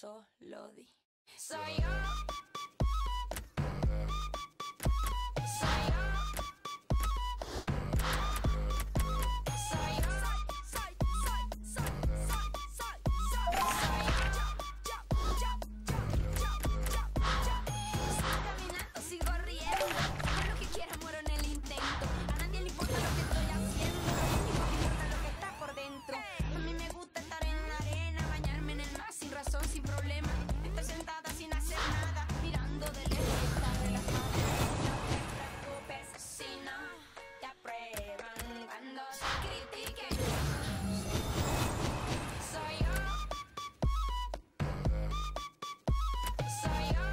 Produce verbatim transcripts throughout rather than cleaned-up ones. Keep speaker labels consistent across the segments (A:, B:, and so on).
A: solo di. Soy yo.
B: Sin problema, estoy sentada sin hacer nada, mirando de lejos, está relajada. No te preocupes si no te aprueban cuando te critiquen. Soy yo. Soy yo.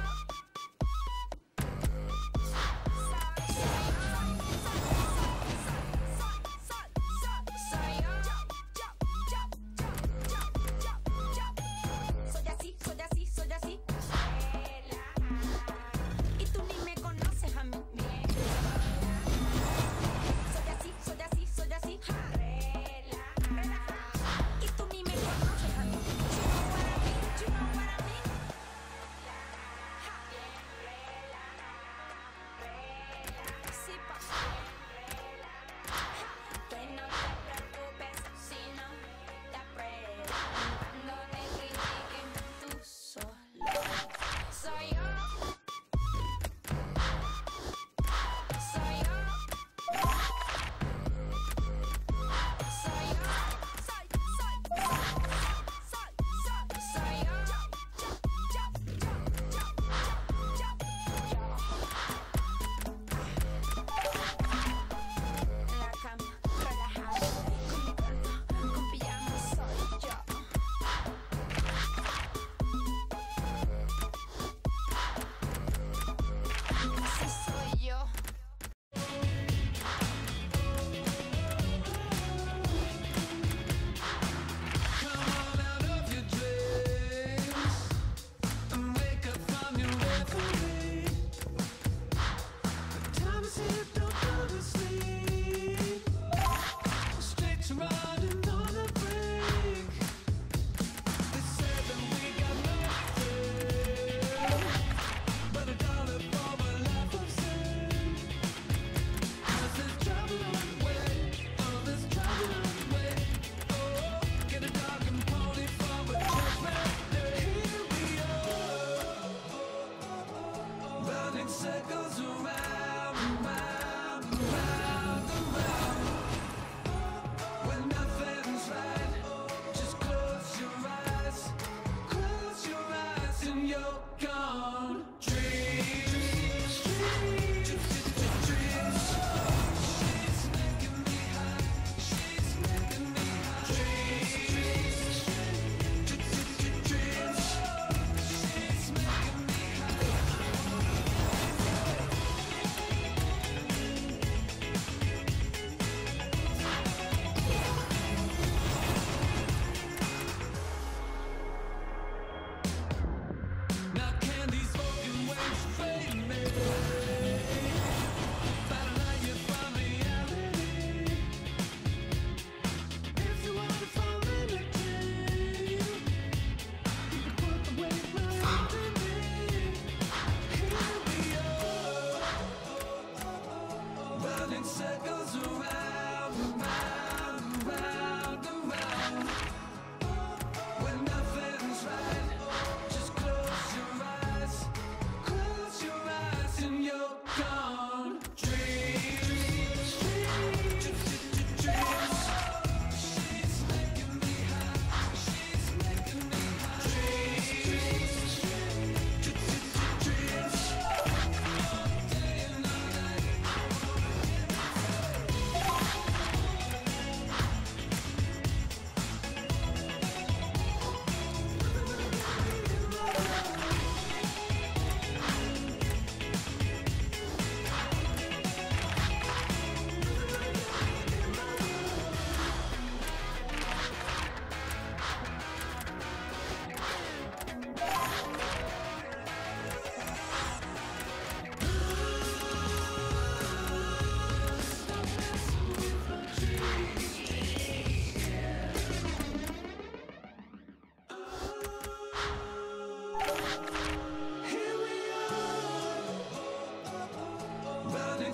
B: Soy yo.
C: Circles around, around, around, around. When nothing's right, just close your eyes, close your eyes and you're gone. Dreams, dreams, dreams. She's making me high, she's making me high. Dreams, dreams, dreams. She's making me high. Now can these broken wings fade me? Better let you find reality. If you wanna fall in a dream, you can put the weight right under me. Here we are, running circles around, around, around, around. When nothing's right, just close your eyes, close your eyes and you're gone. Dreams, dreams, dreams. She's making me high, she's making me high. Dreams, dreams, dreams. All day and all night.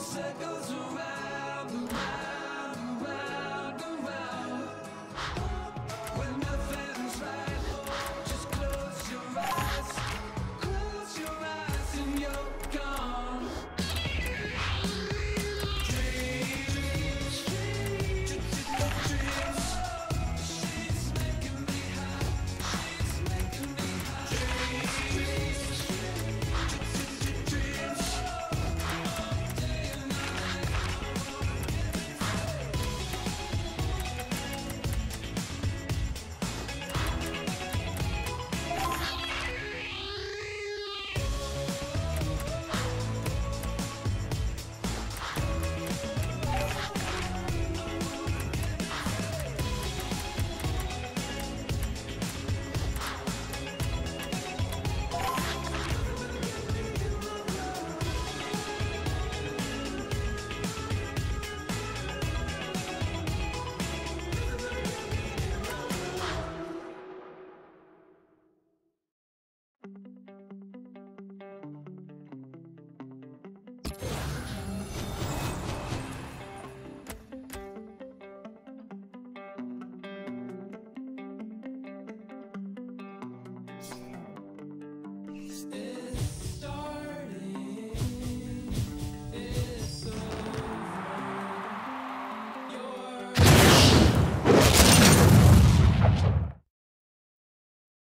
C: circles